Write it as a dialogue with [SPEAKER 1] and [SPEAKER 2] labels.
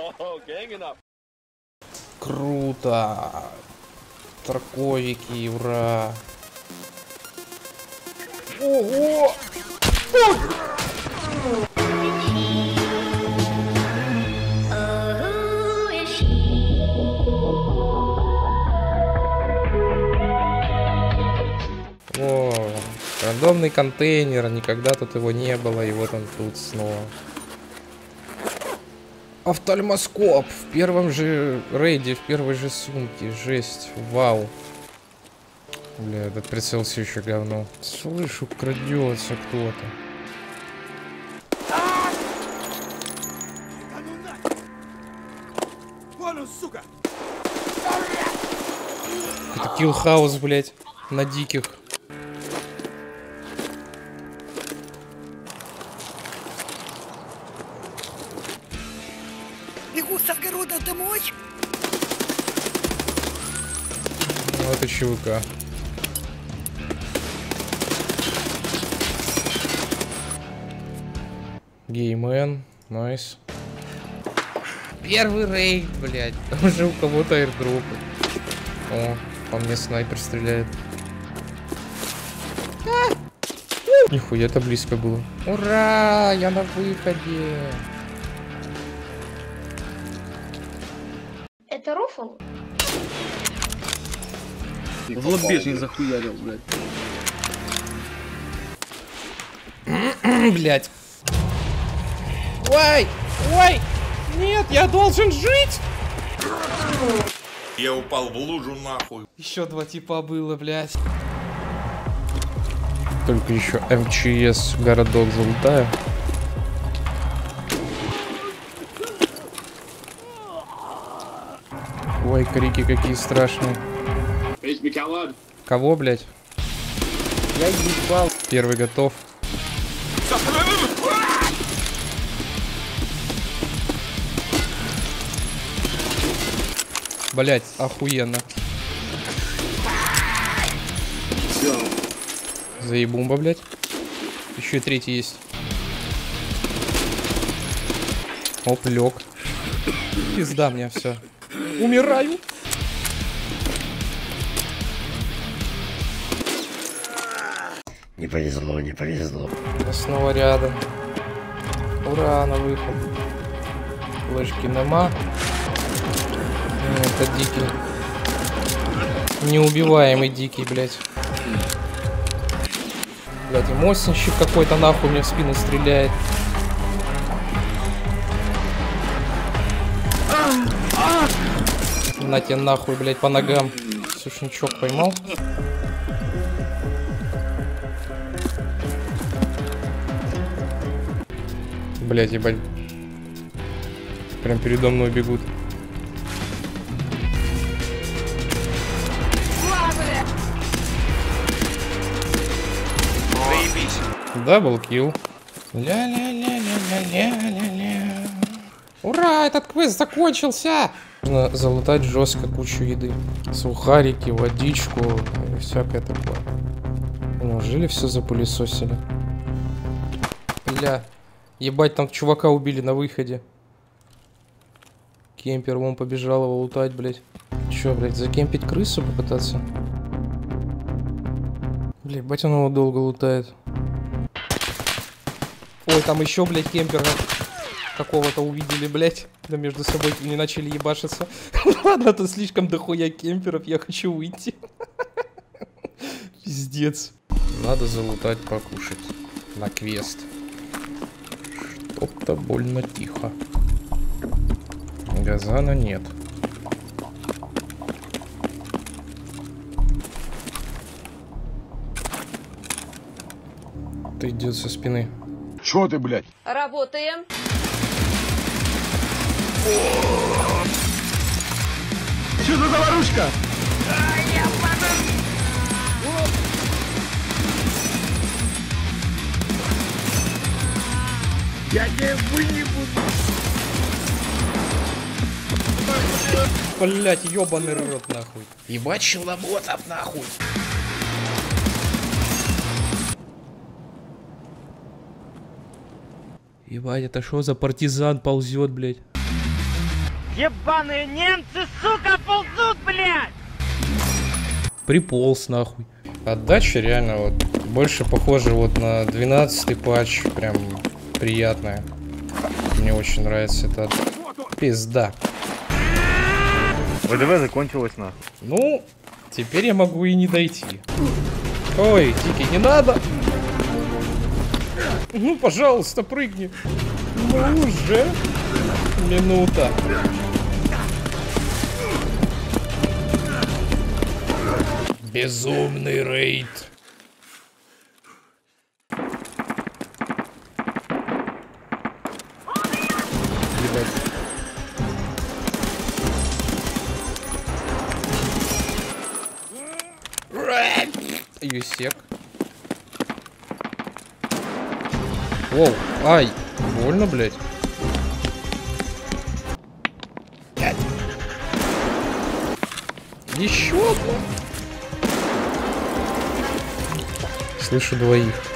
[SPEAKER 1] Круто. Тарковики, ура. Ого! О, рандомный контейнер, никогда тут его не было, и вот он тут снова. Офтальмоскоп в первом же рейде, в первой же сумке, жесть, вау. Бля, этот прицел все еще говно. Слышу, крадется кто-то. Это киллхаус, блять, на диких.
[SPEAKER 2] Бегу с огорода домой.
[SPEAKER 1] Вот и ЧВК. Геймен, найс. Первый рейд, блядь. Уже у кого-то аирдропы. О, по мне снайпер стреляет. Нихуя, это близко было. Ура! Я на выходе.
[SPEAKER 3] Это рофл?
[SPEAKER 4] В лобешник захуярил, блядь.
[SPEAKER 1] Блядь. Ой! Ой! Нет, я должен жить!
[SPEAKER 5] Я упал в лужу нахуй.
[SPEAKER 1] Еще два типа было, блядь. Только еще МЧС городок залутаю. Ой, крики какие страшные. Кого, блядь? Я ебал. Первый готов. Блять, охуенно.
[SPEAKER 4] Все.
[SPEAKER 1] Заебумба, блять. Еще и третий есть. Оп, лег. Пизда мне все. Умираю.
[SPEAKER 6] Не повезло, не повезло.
[SPEAKER 1] Я снова рядом. Ура, на выход. Флешки нема. Это дикий. Неубиваемый дикий, блядь. Блядь, и мостничек какой-то нахуй мне в спину стреляет. На тебе нахуй, блядь, по ногам. Сушничок поймал. Блядь, ебать. Прям передо мной бегут. Даблкил. Ля-ля-ля-ля-ля-ля-ля-ля. Ура, этот квест закончился! Нужно залутать жестко кучу еды. Сухарики, водичку и всякое такое. Неужели все запылесосили? Бля. Ебать, там чувака убили на выходе. Кемпер вон побежал его лутать, блядь. Че, блядь, закемпить крысу попытаться? Блядь, ебать, он его долго лутает. Ой, там еще, блядь, кемпера какого-то увидели, блядь. Да между собой не начали ебашиться. Ладно, тут слишком дохуя кемперов, я хочу выйти. Пиздец. Надо залутать, покушать. На квест. Что-то больно тихо. Газана нет. Ты идет со спины.
[SPEAKER 5] Чё ты, блядь?
[SPEAKER 3] Работаем.
[SPEAKER 4] Что за заварушка? Я не выебу.
[SPEAKER 1] Блять, ёбаный рот нахуй. Ебать щелоботов нахуй. Ебать, это что за партизан ползет, блять?
[SPEAKER 3] Ебаные немцы, сука, ползут, блядь!
[SPEAKER 1] Приполз нахуй. Отдача реально вот больше похожа вот на 12-й патч. Прям приятная. Мне очень нравится это. Пизда.
[SPEAKER 7] ВДВ закончилось нахуй.
[SPEAKER 1] Ну, теперь я могу и не дойти. Ой, Тики, не надо. Ну, пожалуйста, прыгни. Ну уже. Минута. Безумный рейд. Юсек. Воу, ай, больно, блядь. Еще одна. Слышу двоих.